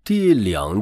第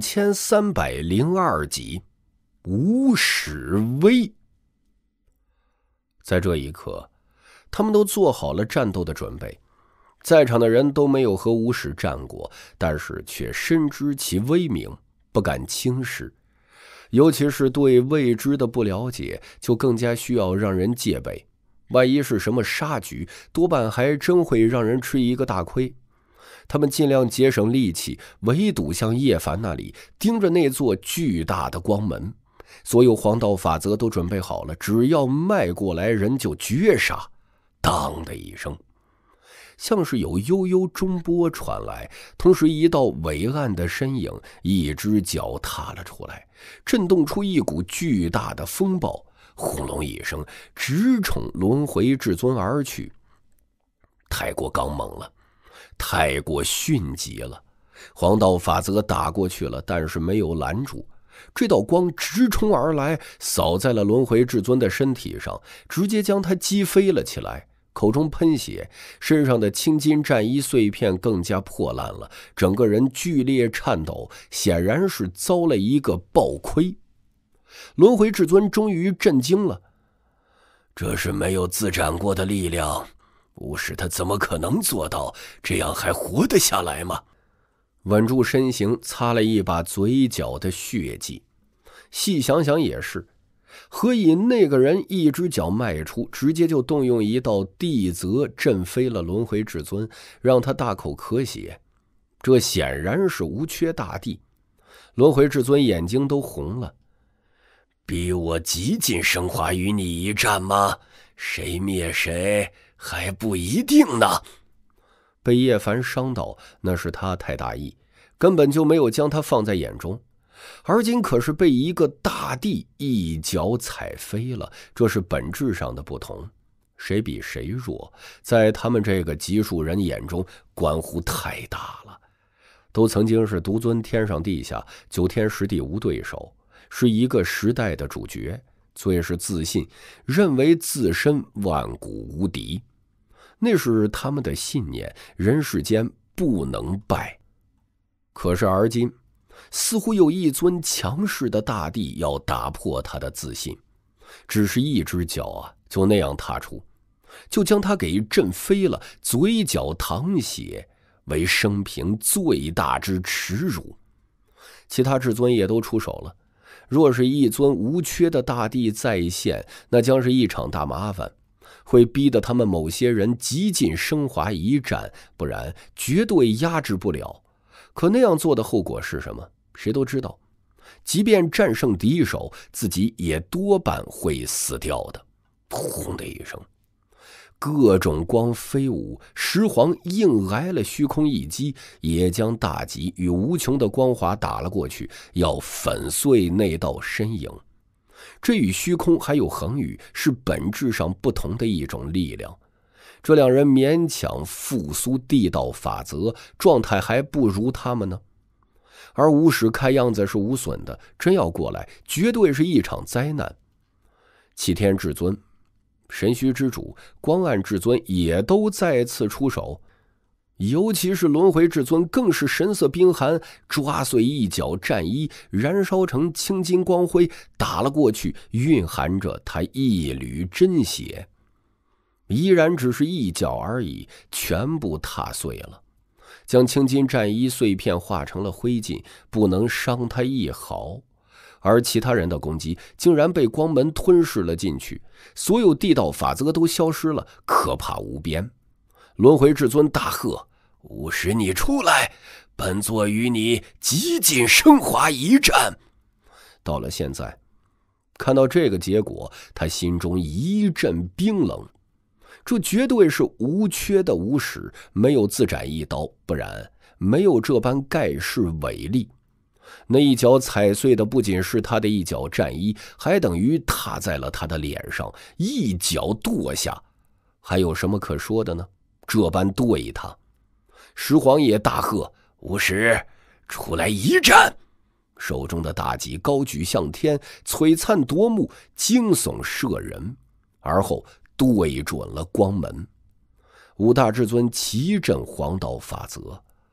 2302集，无始威。在这一刻，他们都做好了战斗的准备。在场的人都没有和无始战过，但是却深知其威名，不敢轻视。尤其是对未知的不了解，就更加需要让人戒备。万一是什么杀局，多半还真会让人吃一个大亏。他们尽量节省力气，围堵向叶凡那里，盯着那座巨大的光门。所有黄道法则都准备好了，只要迈过来人就绝杀。当的一声，像是有悠悠中波传来，同时一道伟岸的身影一只脚踏了出来，震动出一股巨大的风暴，轰隆一声直冲轮回至尊而去。太过刚猛了，太过迅疾了，黄道法则打过去了，但是没有拦住。这道光直冲而来，扫在了轮回至尊的身体上，直接将他击飞了起来，口中喷血，身上的青金战衣碎片更加破烂了，整个人剧烈颤抖，显然是遭了一个暴亏。轮回至尊终于震惊了，这是没有自斩过的力量，无视他怎么可能做到？这样还活得下来吗？稳住身形，擦了一把嘴角的血迹。细想想也是，何以那个人一只脚迈出，直接就动用一道地泽震飞了轮回至尊，让他大口咳血？这显然是无缺大帝。轮回至尊眼睛都红了。逼我极尽升华与你一战吗？谁灭谁还不一定呢。被叶凡伤到，那是他太大意，根本就没有将他放在眼中。而今可是被一个大帝一脚踩飞了，这是本质上的不同。谁比谁弱，在他们这个极数人眼中关乎太大了。都曾经是独尊天上地下，9天10地无对手，是一个时代的主角，最是自信，认为自身万古无敌。那是他们的信念，人世间不能败。可是而今，似乎有一尊强势的大帝要打破他的自信，只是一只脚啊，就那样踏出，就将他给震飞了，嘴角淌血，为生平最大之耻辱。其他至尊也都出手了，若是一尊无缺的大帝再现，那将是一场大麻烦，会逼得他们某些人极尽升华一战，不然绝对压制不了。可那样做的后果是什么？谁都知道，即便战胜敌手，自己也多半会死掉的。轰的一声，各种光飞舞，石皇硬挨了虚空一击，也将大戟与无穷的光华打了过去，要粉碎那道身影。这与虚空还有恒宇是本质上不同的一种力量。这两人勉强复苏地道法则，状态还不如他们呢。而无始看样子是无损的，真要过来，绝对是一场灾难。齐天至尊、神虚之主、光暗至尊也都再次出手，尤其是轮回至尊更是神色冰寒，抓碎一角战衣，燃烧成青金光辉，打了过去，蕴含着他一缕真血。依然只是一角而已，全部踏碎了，将青金战衣碎片化成了灰烬，不能伤他一毫。而其他人的攻击竟然被光门吞噬了进去，所有地道法则都消失了，可怕无边。轮回至尊大喝：无始你出来，本座与你极尽升华一战。到了现在，看到这个结果，他心中一阵冰冷。这绝对是无缺的无始，没有自斩一刀，不然没有这般盖世伟力。那一脚踩碎的不仅是他的一角战衣，还等于踏在了他的脸上，一脚跺下，还有什么可说的呢？这般对他，石皇也大喝：无始，出来一战！手中的大戟高举向天，璀璨夺目，惊悚摄人，而后对准了光门。五大至尊齐振黄道法则，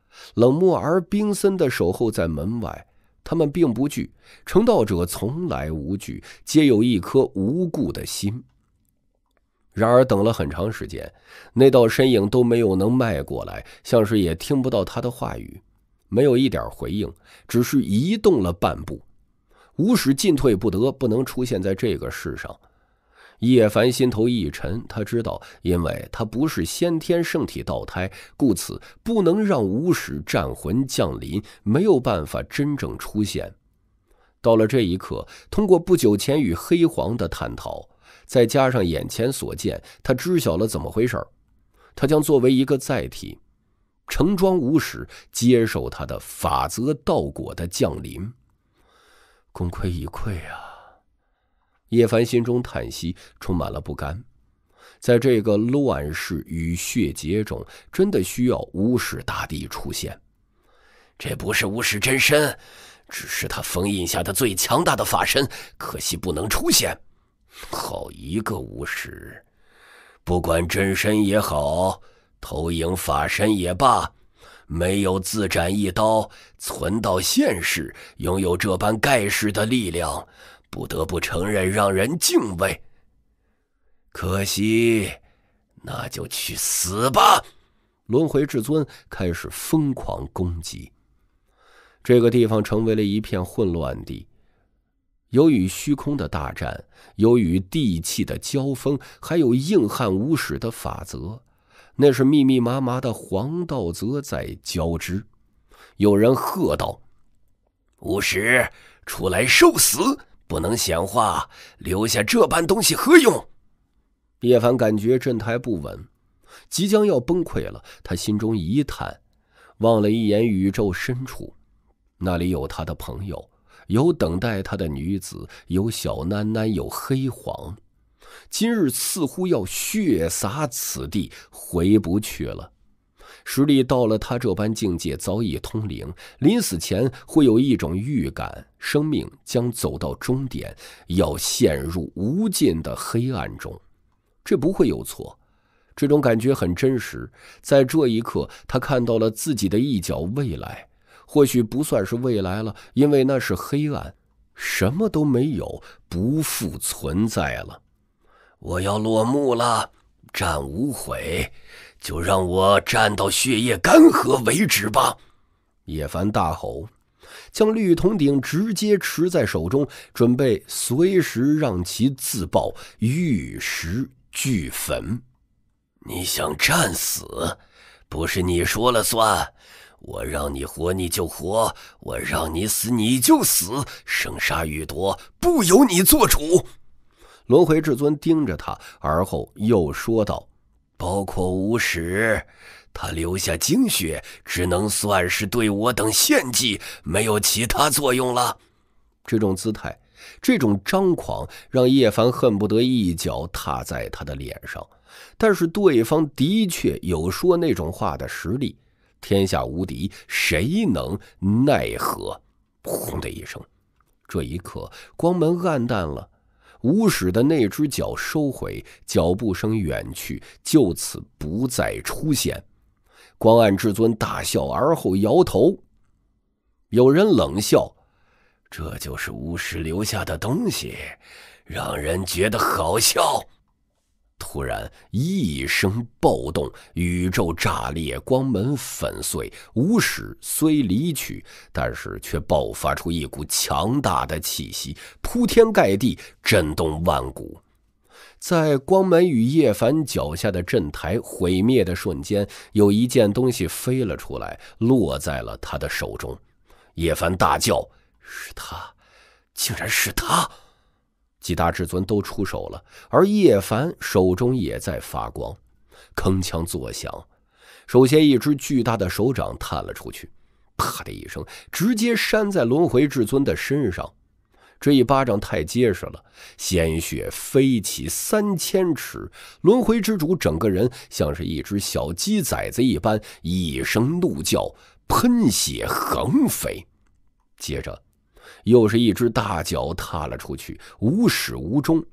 冷漠而冰森地守候在门外。他们并不惧，成道者从来无惧，皆有一颗无故的心。然而等了很长时间，那道身影都没有能迈过来，像是也听不到他的话语，没有一点回应，只是移动了半步。无使进退不得，不能出现在这个世上。叶凡心头一沉，他知道，因为他不是先天圣体道胎，故此不能让无使战魂降临，没有办法真正出现。到了这一刻，通过不久前与黑皇的探讨，再加上眼前所见，他知晓了怎么回事。他将作为一个载体，盛装无使，接受他的法则道果的降临。功亏一篑啊！叶凡心中叹息，充满了不甘。在这个乱世与血劫中，真的需要无始大帝出现。 这不是无始真身，只是他封印下的最强大的法身，可惜不能出现。好一个无始！不管真身也好，投影法身也罢，没有自斩一刀，存到现世，拥有这般盖世的力量，不得不承认让人敬畏。可惜，那就去死吧！ 轮回至尊开始疯狂攻击。这个地方成为了一片混乱地，有与虚空的大战，有与地气的交锋，还有硬汉无始的法则，那是密密麻麻的黄道则在交织。有人喝道：“ 无始，出来受死！不能显化，留下这般东西何用？” 叶凡感觉阵台不稳，即将要崩溃了。他心中一叹，望了一眼宇宙深处，那里有他的朋友，有等待他的女子，有小囡囡，有黑皇。今日似乎要血洒此地，回不去了。实力到了他这般境界，早已通灵，临死前会有一种预感，生命将走到终点，要陷入无尽的黑暗中。这不会有错，这种感觉很真实。在这一刻，他看到了自己的一角未来，或许不算是未来了，因为那是黑暗，什么都没有，不复存在了。 我要落幕了，战无悔，就让我战到血液干涸为止吧！ 叶凡大吼，将绿铜鼎直接持在手中，准备随时让其自爆，玉石俱焚。 你想战死，不是你说了算。我让你活你就活，我让你死你就死，生杀予夺不由你做主。 轮回至尊盯着他，而后又说道： 包括无始，他留下精血，只能算是对我等献祭，没有其他作用了。 这种姿态，这种张狂，让叶凡恨不得一脚踏在他的脸上。但是对方的确有说那种话的实力，天下无敌，谁能奈何？轰的一声，这一刻光门暗淡了，无始的那只脚收回，脚步声远去，就此不再出现。光暗至尊大笑，而后摇头。有人冷笑： 这就是巫师留下的东西，让人觉得好笑。 突然一声暴动，宇宙炸裂，光门粉碎。无始虽离去，但是却爆发出一股强大的气息，铺天盖地，震动万古。在光门与叶凡脚下的阵台毁灭的瞬间，有一件东西飞了出来，落在了他的手中。叶凡大叫：是他，竟然是他！几大至尊都出手了，而叶凡手中也在发光。铿锵作响，首先一只巨大的手掌探了出去，啪的一声，直接扇在轮回至尊的身上。这一巴掌太结实了，鲜血飞起3000尺，轮回之主整个人像是一只小鸡崽子一般，一声怒叫，喷血横飞。接着又是一只大脚踏了出去，无始无终。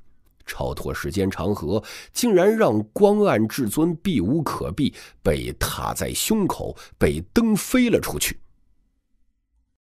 超脱时间长河，竟然让光暗至尊避无可避，被踏在胸口，被蹬飞了出去。